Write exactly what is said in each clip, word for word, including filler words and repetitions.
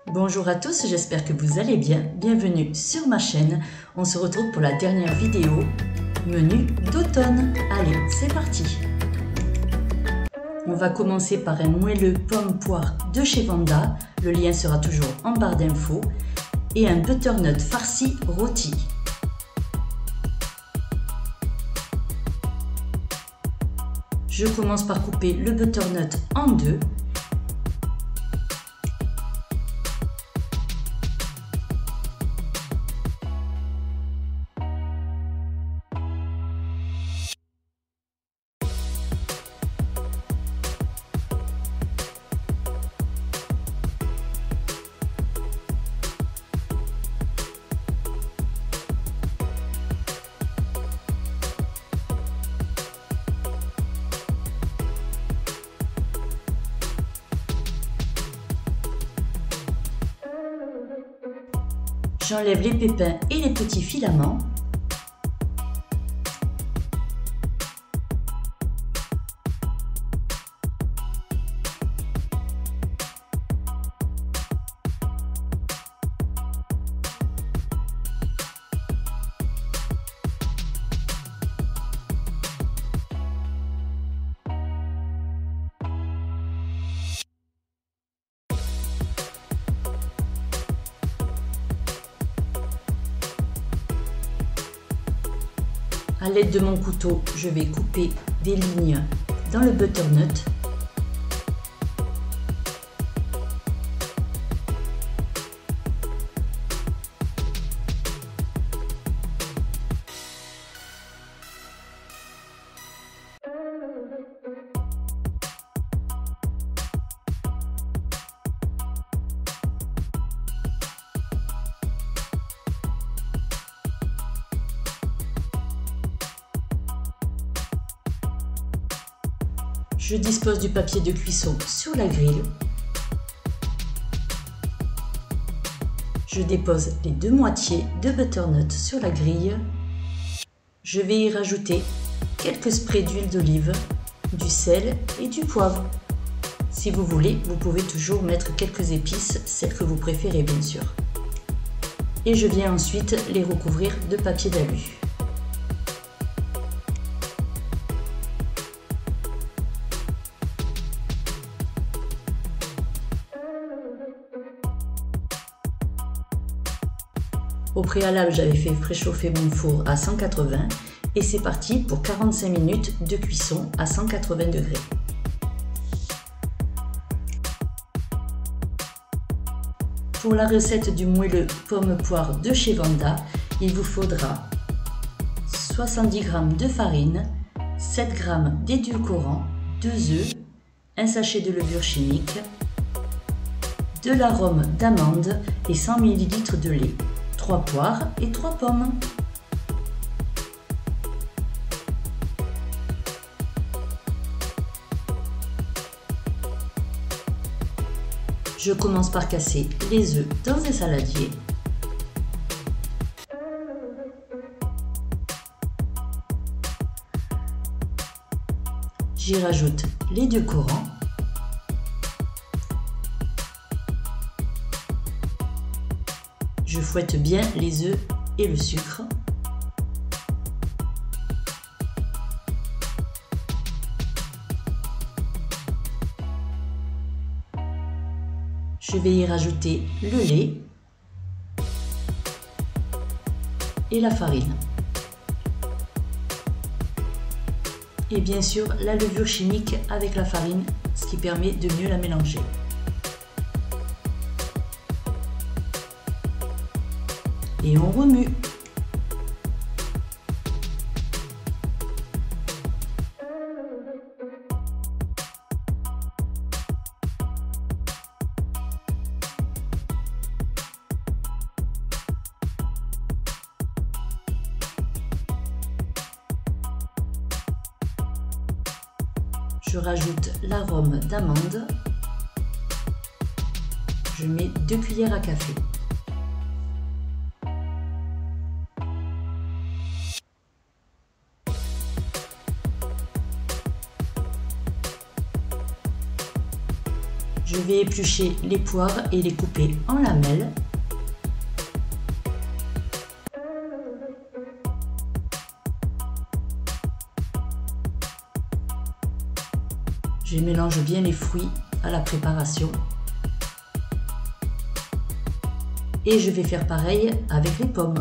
Bonjour à tous, j'espère que vous allez bien. Bienvenue sur ma chaîne. On se retrouve pour la dernière vidéo menu d'automne. Allez, c'est parti. On va commencer par un moelleux pomme poire de chez Vanda. Le lien sera toujours en barre d'infos. Et un butternut farci rôti. Je commence par couper le butternut en deux. J'enlève les pépins et les petits filaments. À l'aide de mon couteau, je vais couper des lignes dans le butternut. Je dispose du papier de cuisson sur la grille. Je dépose les deux moitiés de butternut sur la grille. Je vais y rajouter quelques sprays d'huile d'olive, du sel et du poivre. Si vous voulez, vous pouvez toujours mettre quelques épices, celles que vous préférez bien sûr. Et je viens ensuite les recouvrir de papier d'alu. Au préalable, j'avais fait préchauffer mon four à cent quatre-vingts et c'est parti pour quarante-cinq minutes de cuisson à cent quatre-vingts degrés. Pour la recette du moelleux pomme poire de chez Vanda, il vous faudra soixante-dix grammes de farine, sept grammes d'édulcorant, deux œufs, un sachet de levure chimique, de l'arôme d'amande et cent millilitres de lait. trois poires et trois pommes. Je commence par casser les œufs dans un saladier. J'y rajoute l'édulcorant. Je fouette bien les œufs et le sucre. Je vais y rajouter le lait et la farine. Et bien sûr la levure chimique avec la farine, ce qui permet de mieux la mélanger. Et on remue. Je rajoute l'arôme d'amande. Je mets deux cuillères à café. Je vais éplucher les poires et les couper en lamelles. Je mélange bien les fruits à la préparation. Et je vais faire pareil avec les pommes.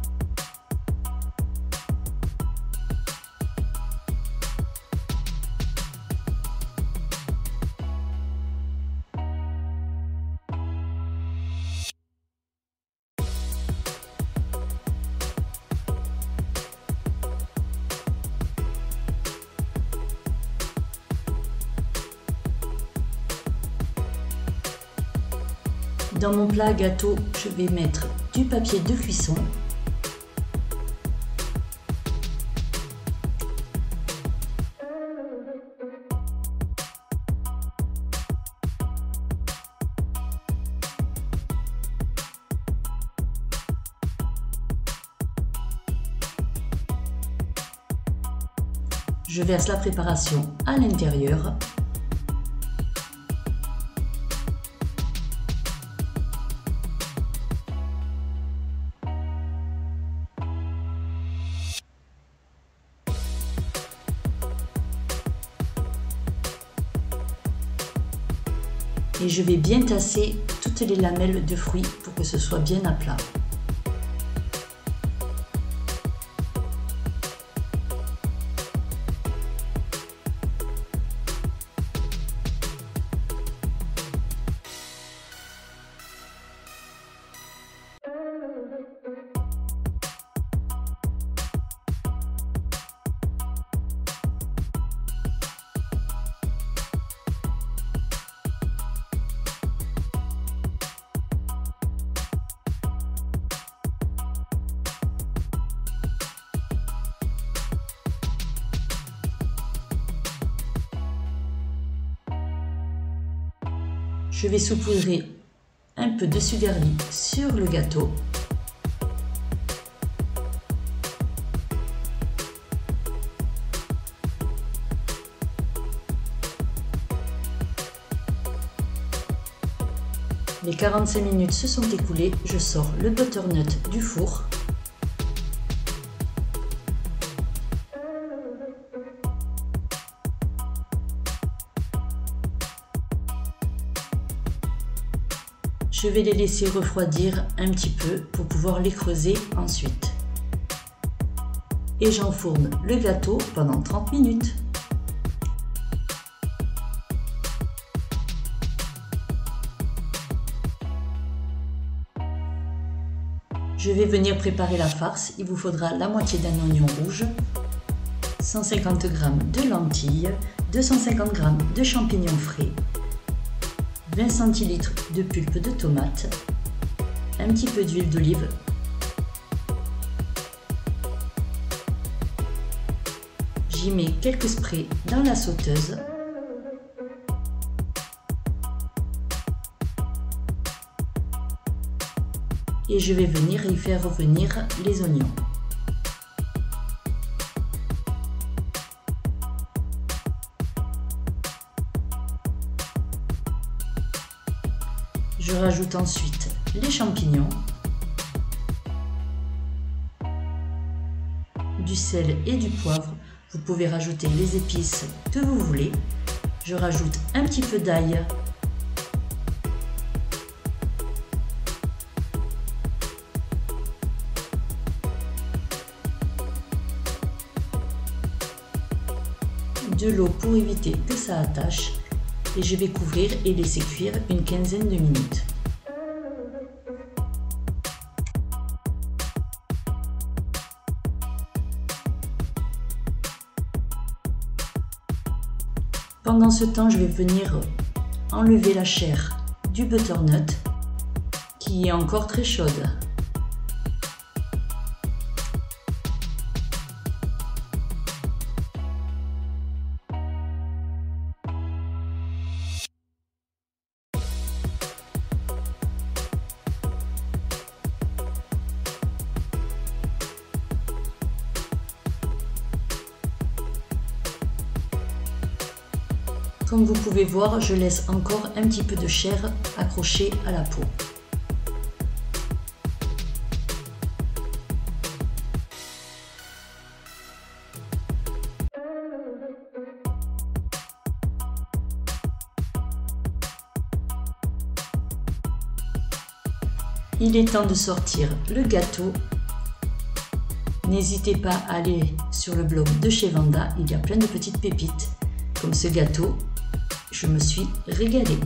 Dans mon plat gâteau, je vais mettre du papier de cuisson. Je verse la préparation à l'intérieur. Et je vais bien tasser toutes les lamelles de fruits pour que ce soit bien à plat. Je vais saupoudrer un peu de sucre garni sur le gâteau. Les quarante-cinq minutes se sont écoulées, je sors le butternut du four. Je vais les laisser refroidir un petit peu pour pouvoir les creuser ensuite. Et j'enfourne le gâteau pendant trente minutes. Je vais venir préparer la farce. Il vous faudra la moitié d'un oignon rouge, cent cinquante grammes de lentilles, deux cent cinquante grammes de champignons frais, vingt centilitres de pulpe de tomate, un petit peu d'huile d'olive, j'y mets quelques sprays dans la sauteuse, et je vais venir y faire revenir les oignons. Je rajoute ensuite les champignons, du sel et du poivre. Vous pouvez rajouter les épices que vous voulez. Je rajoute un petit peu d'ail, de l'eau pour éviter que ça attache. Et je vais couvrir et laisser cuire une quinzaine de minutes. Pendant ce temps, je vais venir enlever la chair du butternut qui est encore très chaude. Comme vous pouvez voir, je laisse encore un petit peu de chair accrochée à la peau. Il est temps de sortir le gâteau. N'hésitez pas à aller sur le blog de chez Vanda, il y a plein de petites pépites. Comme ce gâteau, je me suis régalée.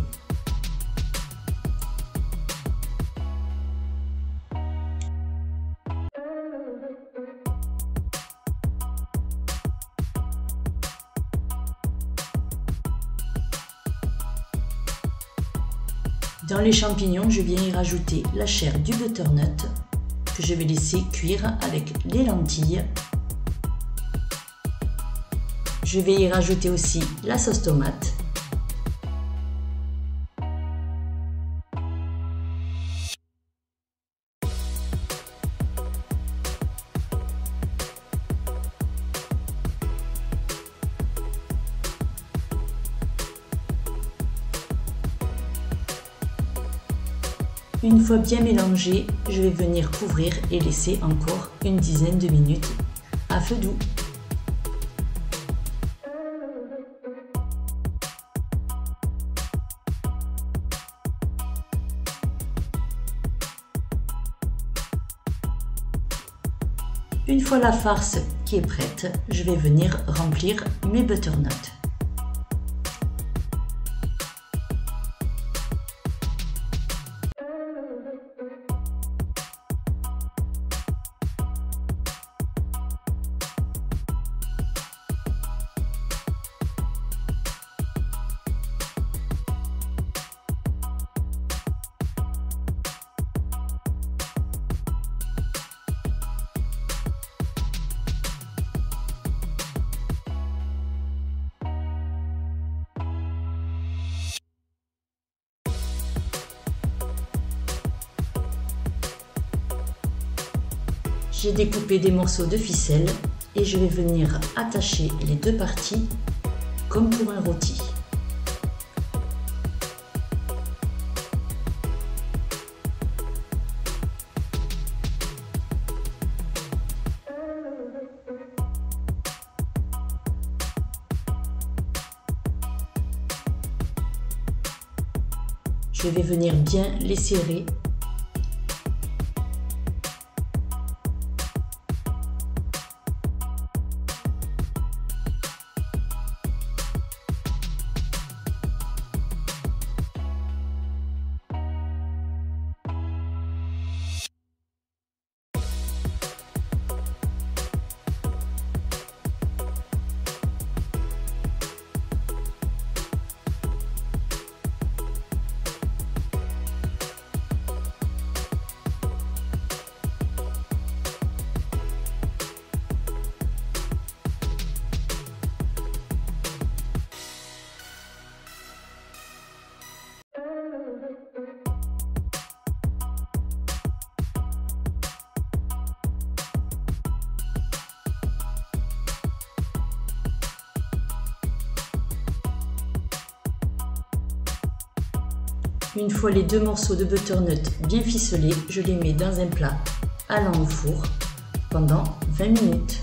Dans les champignons, je viens y rajouter la chair du butternut que je vais laisser cuire avec les lentilles. Je vais y rajouter aussi la sauce tomate. Une fois bien mélangé, je vais venir couvrir et laisser encore une dizaine de minutes à feu doux. Une fois la farce qui est prête, je vais venir remplir mes butternuts. J'ai découpé des morceaux de ficelle et je vais venir attacher les deux parties comme pour un rôti. Je vais venir bien les serrer. Une fois les deux morceaux de butternut bien ficelés, je les mets dans un plat allant au four pendant vingt minutes.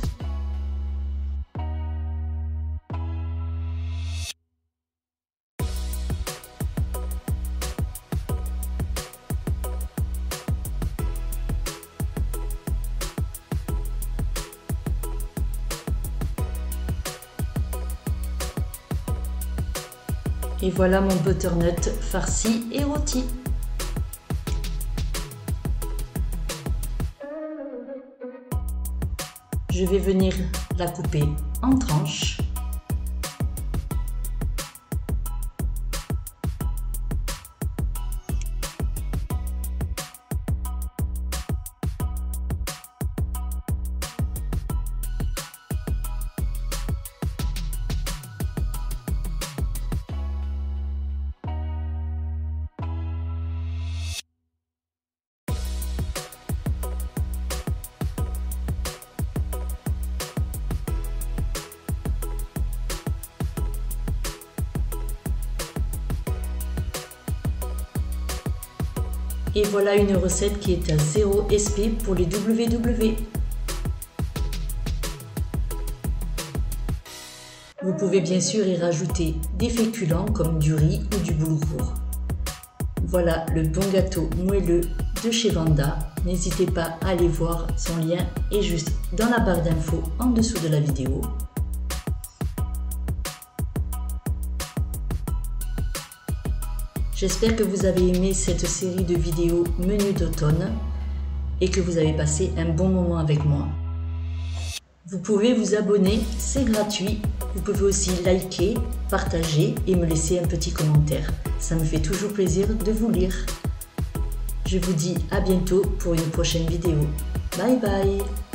Et voilà mon butternut farci et rôti. Je vais venir la couper en tranches. Et voilà une recette qui est à zéro S P pour les W W. Vous pouvez bien sûr y rajouter des féculents comme du riz ou du boulgour. Voilà le bon gâteau moelleux de chez Vanda. N'hésitez pas à aller voir, son lien est juste dans la barre d'infos en dessous de la vidéo. J'espère que vous avez aimé cette série de vidéos menu d'automne et que vous avez passé un bon moment avec moi. Vous pouvez vous abonner, c'est gratuit. Vous pouvez aussi liker, partager et me laisser un petit commentaire. Ça me fait toujours plaisir de vous lire. Je vous dis à bientôt pour une prochaine vidéo. Bye bye!